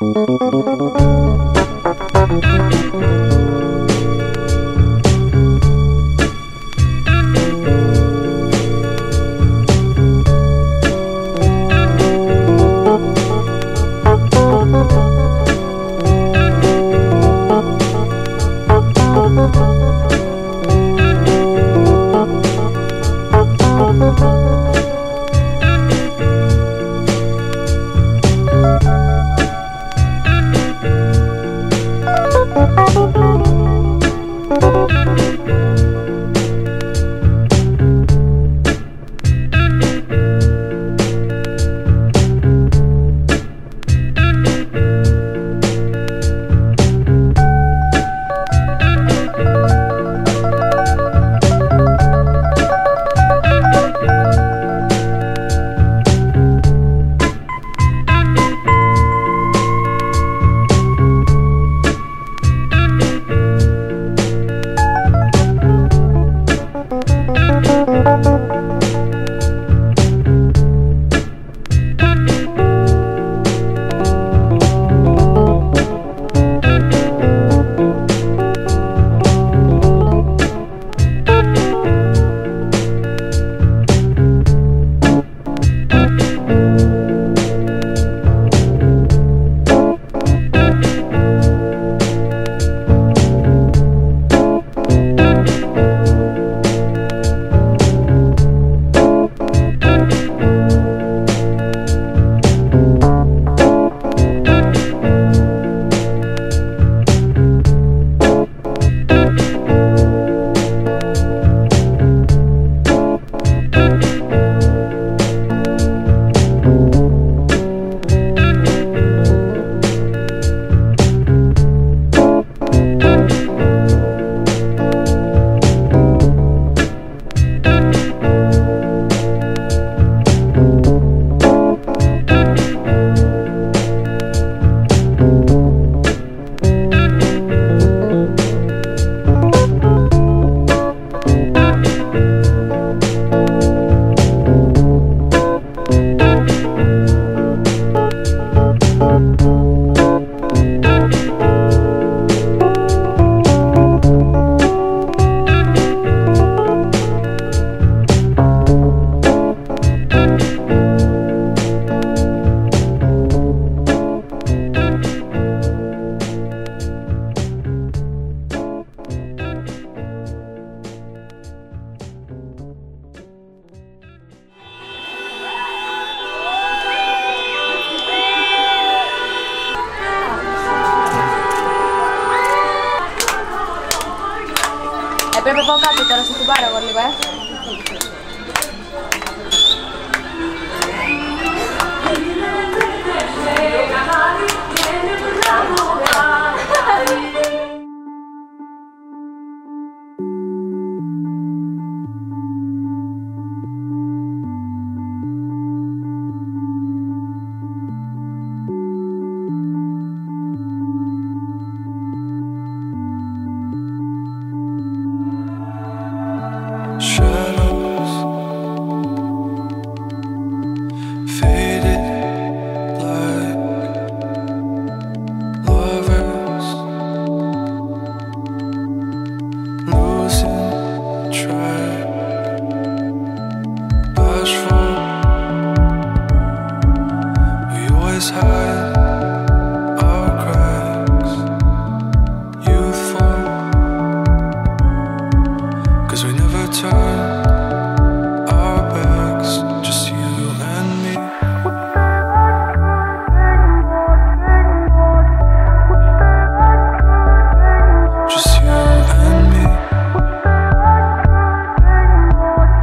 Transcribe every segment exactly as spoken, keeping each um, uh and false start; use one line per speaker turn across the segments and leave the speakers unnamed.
Πρέπει να πάω κάτω τώρα, σε κουμπάρω εγώ λίγο, ε.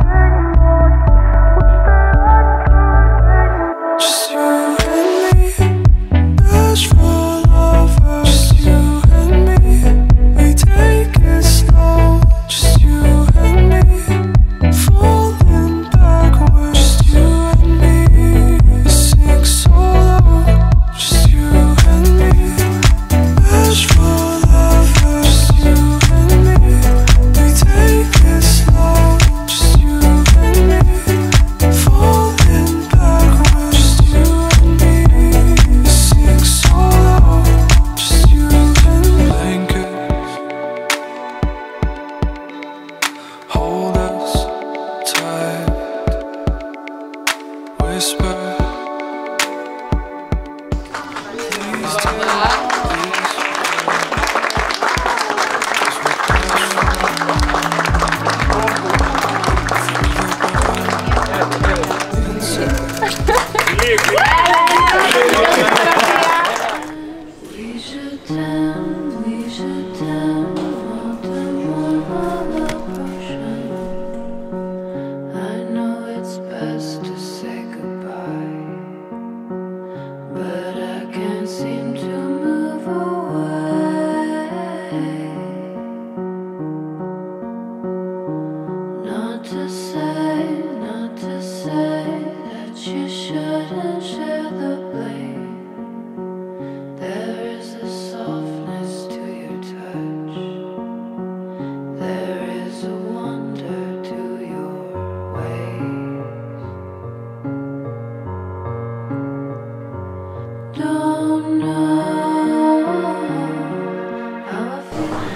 Just you and me.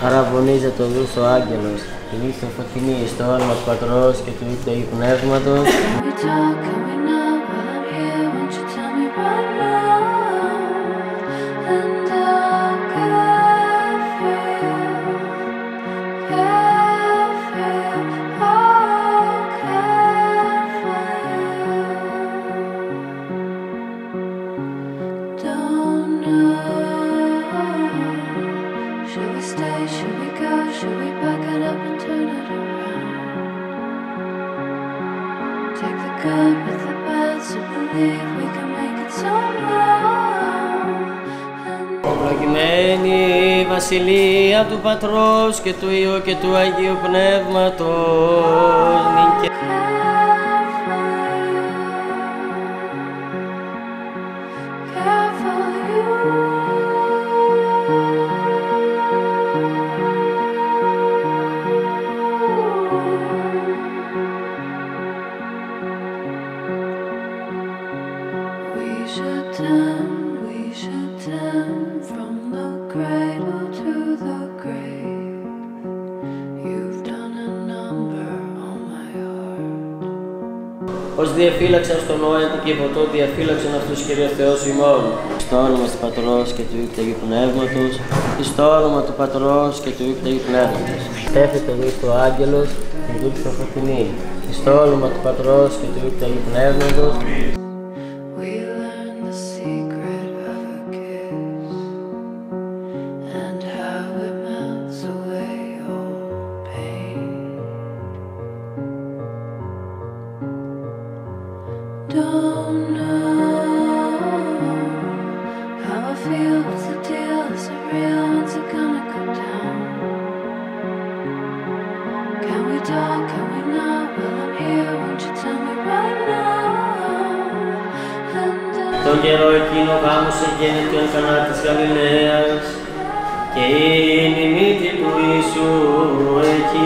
Αραβωνίζε το δούσο άγγελος, η λύθο φωτεινή στο όνομα του Πατρός και του Υιού και του Αγίου Πνεύματος. Προκειμένη η Βασιλεία του Πατρός και του Υιού και του Αγίου Πνεύματος νικε... Ως διαφύλαξαν στον Νόε και ποτό διαφύλαξαν αυτούς Κύριε Θεός ημών. Στο όνομα του Πατρός και του Υιού και του Αγίου Πνεύματος, στο όνομα του Πατρός και του Υιού και του Αγίου Πνεύματος. Στέφεται ο δούλος ο άγγελος και η δούλη φωτεινή. Στο όνομα του Πατρός και του Υιού και του Αγίου Πνεύματος.
Don't know how I feel, what's the deal, is it real, when's it gonna go down? Can we talk, can we not, well I'm here, won't you tell me right now? And uh...
Τον καιρό εκείνο γάμος εγέννητο εν Κανά της Γαλιλαίας και είναι η μύτη του Ιησού εκεί.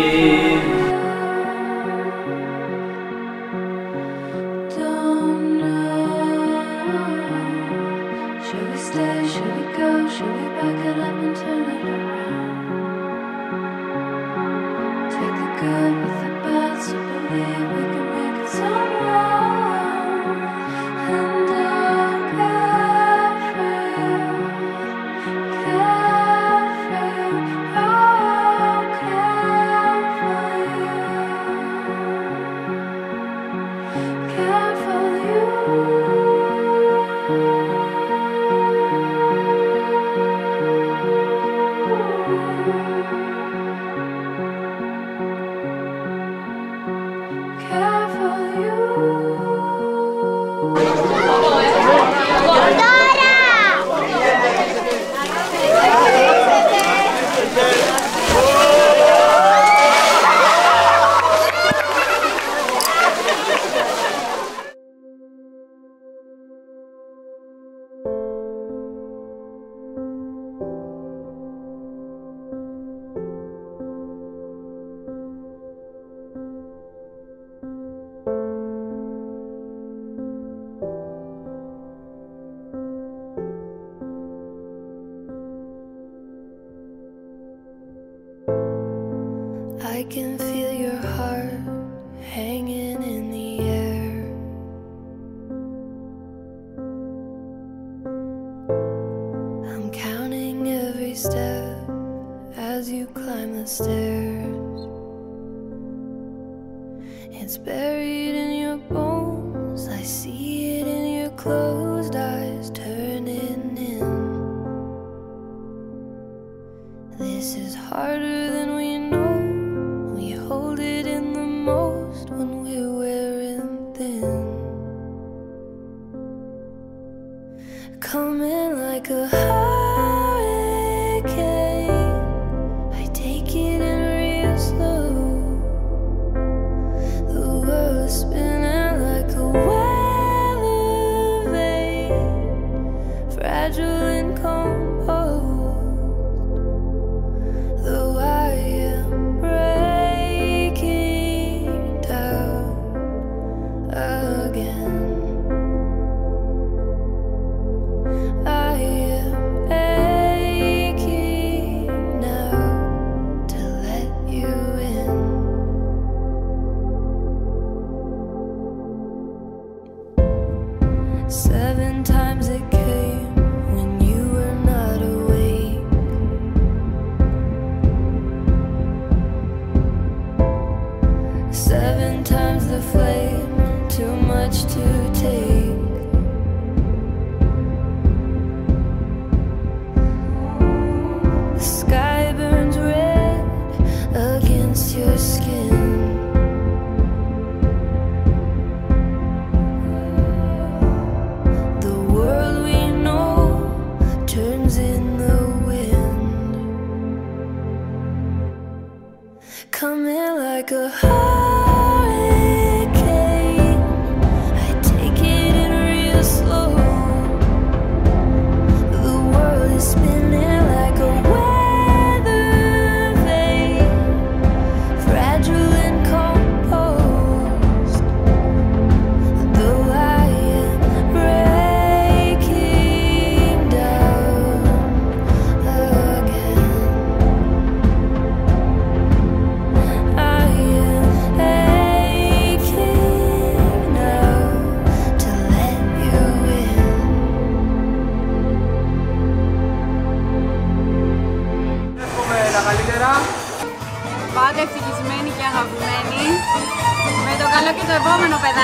I can feel your heart hanging in the air. I'm counting every step as you climb the stairs. It's buried in your bones, I see it in your closed eyes turning in. This is harder than we know. We hold it in the most when we're wearing thin. Coming like a hurricane, I take it in real slow. The world is spinning like a weather vane, fragile and composed. Though I am breaking down again, I am aching now.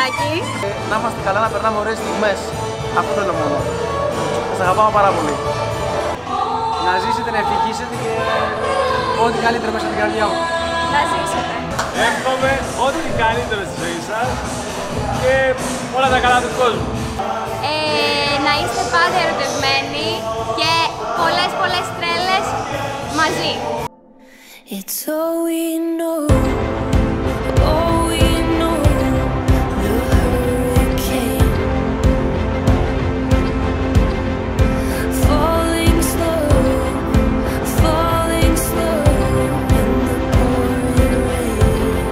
Τάκη.
Να είμαστε καλά, να περνάμε ωραίες στιγμές. Αυτό θέλω μόνο. Σας αγαπάω πάρα πολύ. Να ζήσετε, να ευτυχίσετε και ό,τι καλύτερο μέσα στην καρδιά μου.
Να ζήσετε.
Εύχομαι ό,τι καλύτερο στη ζωή σας και όλα τα καλά του κόσμου.
Ε, να είστε πάντα ερωτευμένοι και πολλές πολλές τρέλες μαζί.
It's all we know, all we know, the hurricane falling slow, falling slow in the pouring rain.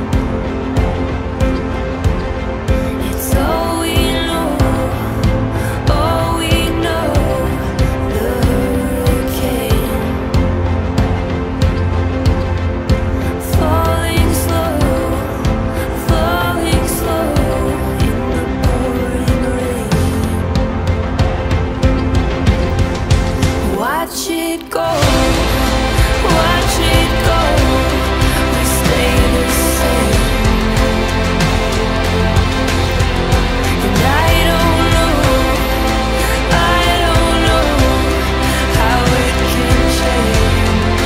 It's all we know, all we know, the hurricane falling slow, falling slow in the pouring rain. Watch it go, watch it go, we stay the same. And I don't know, I don't know how it can change.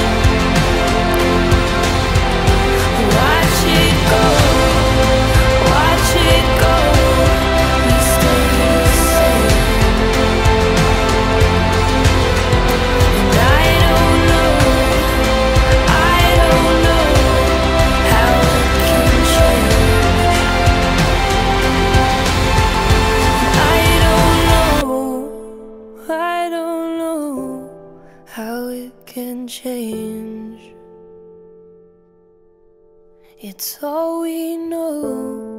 Watch it go, watch it go, we stay the same. And I don't know, I don't know how it can change. I don't know, I don't know how it can change. It's all we know.